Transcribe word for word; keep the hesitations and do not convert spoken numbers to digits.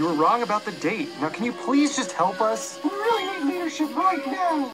You were wrong about the date. Now, can you please just help us? We really need leadership right now.